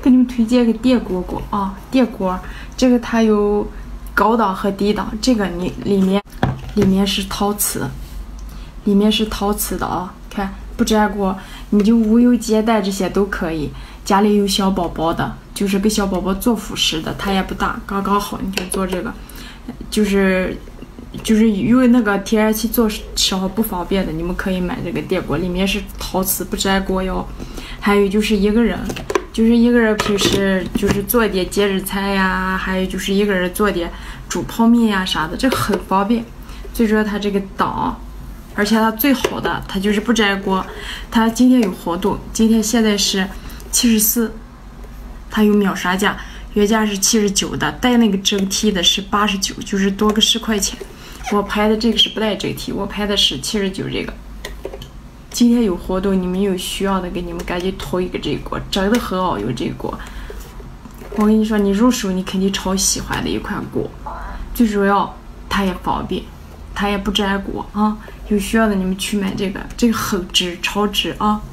给你们推荐个电锅锅啊，电锅，这个它有高档和低档，这个你里面是陶瓷，里面是陶瓷的啊，看不粘锅，你就无油煎蛋这些都可以。家里有小宝宝的，就是给小宝宝做辅食的，它也不大，刚刚好。你看做这个，就是因为那个天然气做时候不方便的，你们可以买这个电锅，里面是陶瓷不粘锅哟。还有就是一个人平时就是做点节日菜呀，还有就是一个人做点煮泡面呀啥的，这个很方便。最主要它这个档，而且它最好的它就是不粘锅。它今天有活动，今天现在是74，它有秒杀价，原价是79的，带那个蒸屉的是89，就是多个10块钱。我拍的这个是不带蒸屉，我拍的是79这个。今天有活动，你们有需要的给你们赶紧投一个这个锅，真的很好用这个锅。我跟你说，你入手你肯定超喜欢的一款锅，最主要它也方便，它也不粘锅啊。有需要的你们去买这个，这个很值，超值啊！